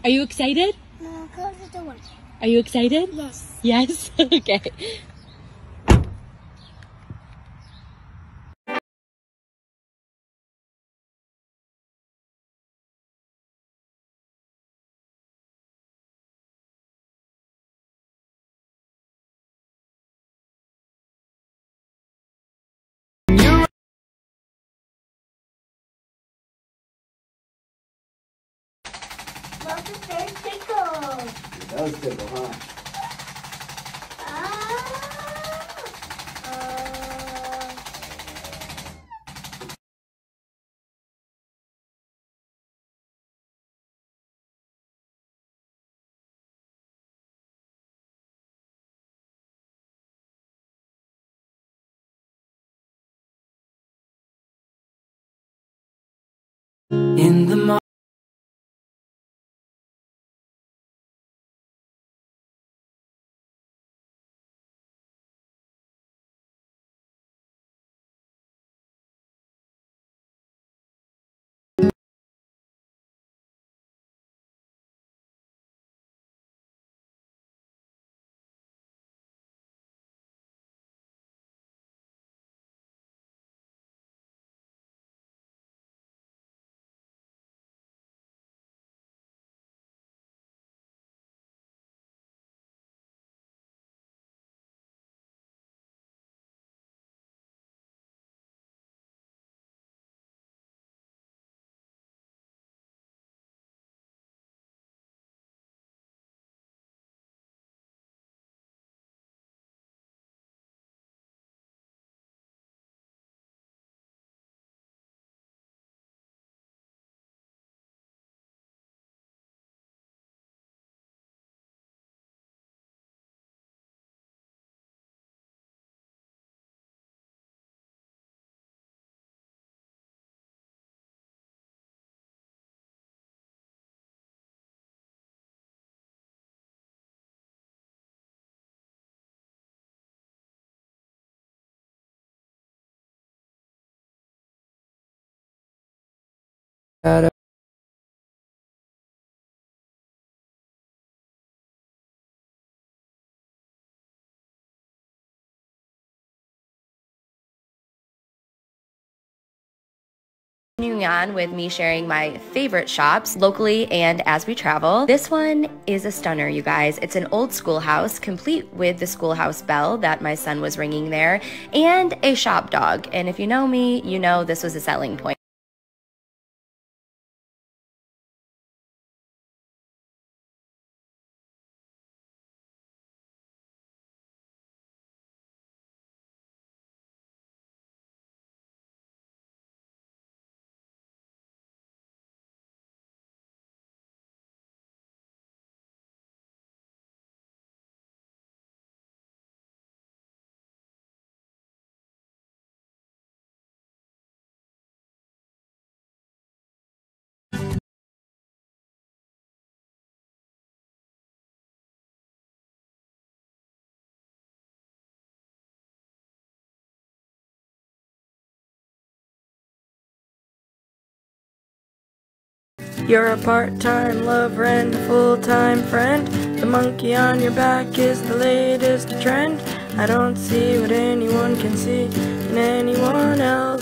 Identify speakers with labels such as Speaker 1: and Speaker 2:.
Speaker 1: Are you excited?
Speaker 2: No, close the door.
Speaker 1: Are you excited?
Speaker 2: Yes.
Speaker 1: Yes? Okay.
Speaker 2: Love the fish tickle.
Speaker 3: It does tickle, huh?
Speaker 4: In the morning.
Speaker 5: Continuing on with me sharing my favorite shops locally and as we travel. This one is a stunner, you guys. It's an old schoolhouse, complete with the schoolhouse bell that my son was ringing there, and a shop dog. And if you know me, you know this was a selling point.
Speaker 4: You're a part-time lover and a full-time friend. The monkey on your back is the latest trend. I don't see what anyone can see in anyone else.